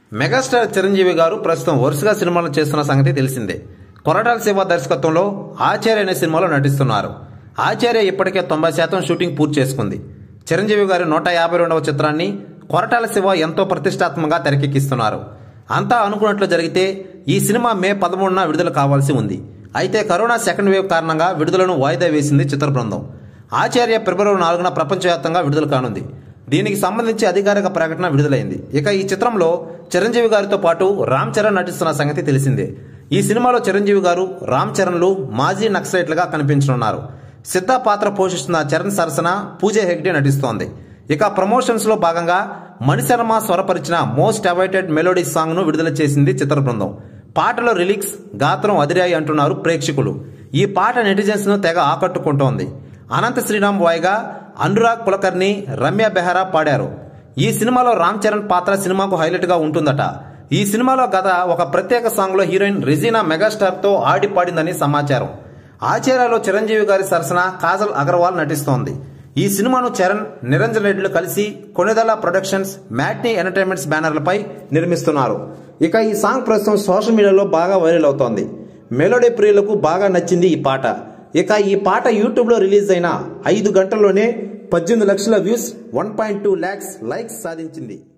Megastar Chiranjeevi గారు ప్రస్తుతం వరుసగా సినిమాలు చేస్తున్న సంగతి తెలిసిందే. కొరటాల శివ దర్శకత్వంలో ఆచార్య అనే సినిమాలో నటిస్తున్నారు. ఆచార్య ఇప్పటికే 90% షూటింగ్ పూర్తి చేసుకుంది. చిరంజీవి గారి 152వ చిత్రాన్ని కొరటాల శివ ఎంతో ప్రతిష్టాత్మకంగా తెరకెక్కిస్తున్నారు. అంతా అనుకున్నట్లు జరిగితే ఈ సినిమా మే 13న విడుదల కావాల్సి ఉంది. అయితే కరోనా సెకండ్ వేవ్ కారణంగా విడుదలను వాయిదా వేసింది చిత్ర బృందం. ఆచార్య ఫిబ్రవరి 4న ప్రపంచవ్యాప్తంగా విడుదల కానుంది. దీనికి సంబంధించి అధికారిక ప్రకటన విడుదలైంది. ఇక ఈ చిత్రంలో చిరంజీవి గారితో పాటు రామ్ చరణ్ నటిస్తున్న సంగతి తెలిసిందే. ఈ సినిమాలో చిరంజీవి గారు, రామ్ చరణ్లు మాజీ నక్సలైట్లుగా కనిపించనున్నారు. సిద్ధ పాత్ర పోషిస్తున్న చరణ్ సరసన పూజ హెగ్డే నటిస్తోంది. ఇక ప్రమోషన్స్ లో భాగంగా మణిశర్మ స్వరపరిచిన మోస్ట్ అవైటెడ్ మెలోడీ సాంగ్ ను విడుదల చేసింది చిత్ర బృందం. పాటలో రిలిక్స్, గాత్రం అదిరాయి అంటున్నారు ప్రేక్షకులు. ఈ పాట నెటిజన్స్ ను తెగ ఆకట్టుకుంటోంది. అనంత శ్రీరామ్ వాయిగా అనురాగ్ కులకర్ణి, రమ్య బెహరా పాడారు. ఈ సినిమాలో రామ్ చరణ్ పాత్ర సినిమాకు హైలైట్ గా ఉంటుందట. ఈ సినిమాలో గత ఒక ప్రత్యేక సాంగ్ లో హీరోయిన్ రెజీనా మెగాస్టార్ తో ఆడి పాడిందని సమాచారం. ఆచార్యలో చిరంజీవి గారి సరసన కాజల్ అగర్వాల్ నటిస్తోంది. ఈ సినిమాను చరణ్, నిరంజన్ రెడ్డిలు కలిసి కొనిదల ప్రొడక్షన్స్, మ్యాట్నీ ఎంటర్టైన్మెంట్స్ బ్యానర్లపై నిర్మిస్తున్నారు. ఇక ఈ సాంగ్ ప్రస్తుతం సోషల్ మీడియాలో బాగా వైరల్ అవుతోంది. మెలోడీ ప్రియులకు బాగా నచ్చింది ఈ పాట. ఇక ఈ పాట యూట్యూబ్ లో రిలీజ్ అయిన 5 గంటల్లోనే 18 లక్షల వ్యూస్, 1.2 lakhs లైక్స్ సాధించింది.